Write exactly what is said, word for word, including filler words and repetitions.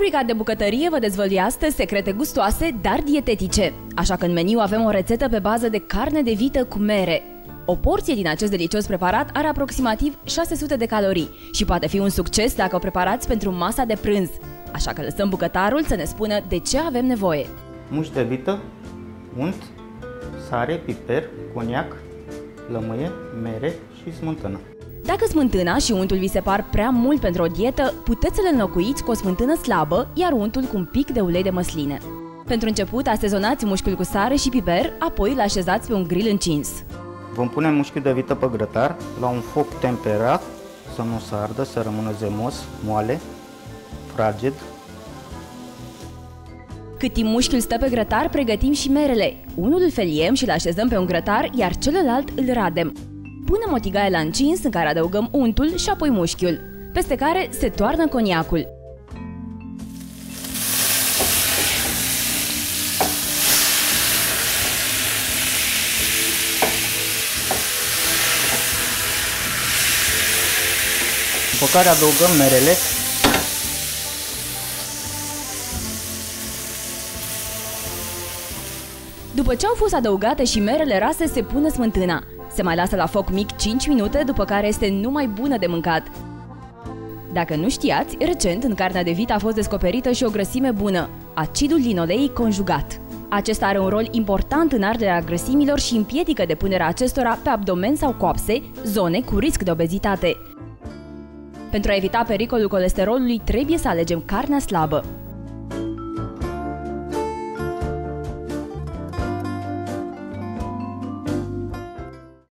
rubrica de bucătărie vă dezvălui astăzi secrete gustoase, dar dietetice. Așa că în meniu avem o rețetă pe bază de carne de vită cu mere. O porție din acest delicios preparat are aproximativ șase sute de calorii și poate fi un succes dacă o preparați pentru masa de prânz. Așa că lăsăm bucătarul să ne spună de ce avem nevoie. Mușchi de vită, unt, sare, piper, coniac, lămâie, mere și smântână. Dacă smântâna și untul vi se par prea mult pentru o dietă, puteți să le înlocuiți cu o smântână slabă, iar untul cu un pic de ulei de măsline. Pentru început, asezonați mușchiul cu sare și piper, apoi îl așezați pe un grill încins. Vom pune mușchiul de vită pe grătar la un foc temperat, să nu se ardă, să rămână zemos, moale, fraged. Cât timp mușchiul stă pe grătar, pregătim și merele. Unul îl feliem și îl așezăm pe un grătar, iar celălalt îl radem. Punem o tigaie la încins în care adăugăm untul și apoi mușchiul, peste care se toarnă coniacul. După care adăugăm merele. După ce au fost adăugate și merele rase, se pune smântâna. Se mai lasă la foc mic cinci minute, după care este numai bună de mâncat. Dacă nu știați, recent în carnea de vită a fost descoperită și o grăsime bună, acidul linoleic conjugat. Acesta are un rol important în arderea grăsimilor și împiedică depunerea acestora pe abdomen sau coapse, zone cu risc de obezitate. Pentru a evita pericolul colesterolului, trebuie să alegem carnea slabă.